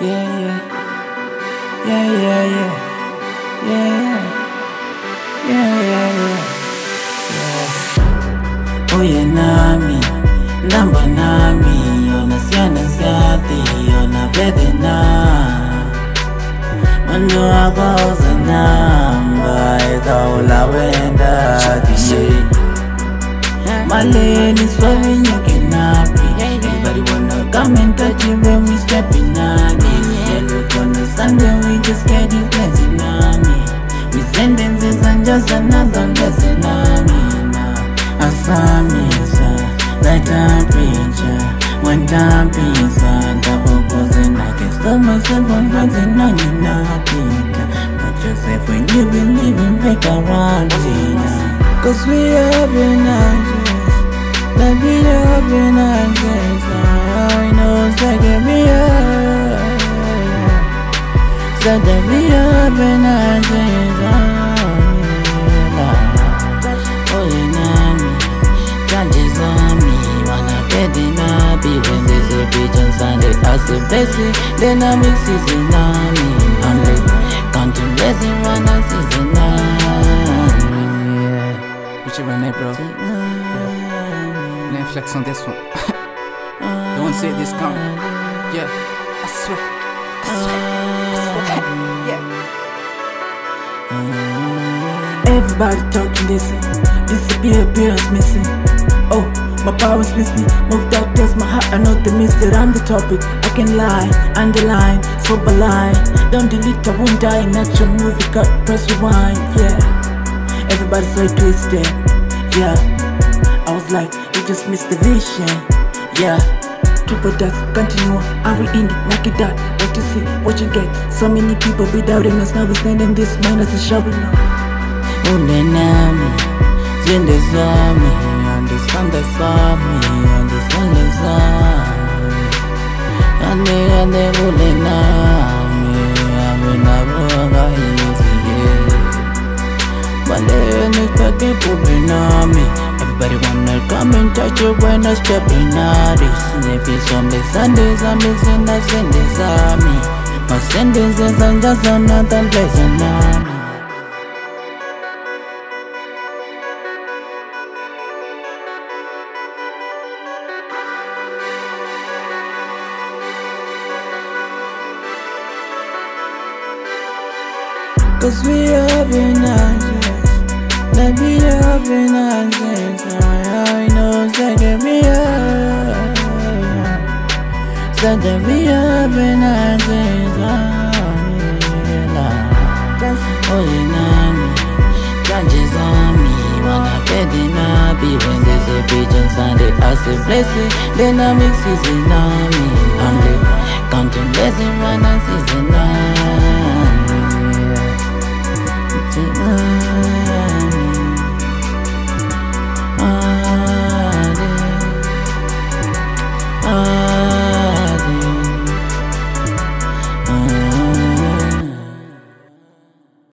Yeah, yeah, yeah, yeah, yeah, yeah, yeah, yeah, yeah. Oye nami, namba nami, yona siana siati, yona bedena. Mando akoza namba, eka ula wenda diye. Maleni swavi nyake napi. Everybody wanna come and touch you when we stepping on it. Yeah, look on the Sunday, we just getting blessing on me. We sentences and just another blessing on me. Now, I saw me, sir, that time picture. One time pizza, double posing, I can stop myself from fighting on you now, Peter. But yourself when you believe in fake around me. Cause we have been anxious, let me have been anxious. I know, say give me up. Said that we have been anxious. Oh, you know me, judges on me. Wanna bed in a be when they say bitch on Sunday. I say blessing, then I mix season on me. I'm like, counting blessing, wanna season on me. Rixxi Rene, bro. L'inflexion des sons. Don't say this count. Yeah, I swear. Yeah. Everybody talking, listen. Disappears missing. Oh, my powers miss me. Moved out, there's my heart. I know they missed it. I'm the topic. I can lie, underline, sober line. Don't delete, I won't die. Natural movie, cut, press rewind. Yeah. Everybody's so twisted, yeah. I was like, you just missed the vision, yeah. Triple dots, continue, I will end it, knock it out. What you see, what you get. So many people be doubting us, now we standing this man as a showing up. Unenami, zinde zami, understand the sami, understand the sami. Ane unenami, amenaboga easy, yeah. Everybody wanna come and touch you when I step in this. Maybe some Sundays I'm missing the Sundays on me. My sentences are just another blessing on me. Cause we have been anxious, let me have been anxious. I know, say give me up. Said that we have been anxious. Oh, you know me, judges on me. Wanna bed in a be when they say bitch on Sunday. I say blessing, then I mix season on me.